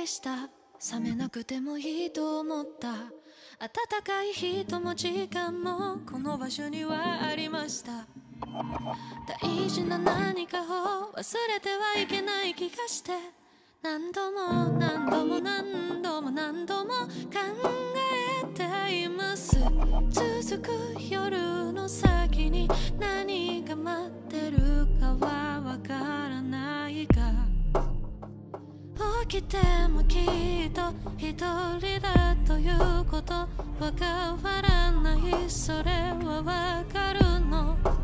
りした。冷めなくてもいいと思った。温かい人も時間もこの場所にはありました。大事な何かを忘れてはいけない気がして、何度も何度も何度も何度も考えています。続く夜の先に何が待ってるかはわからないが、起きてもきっと一人だということわからない。それはわかるの。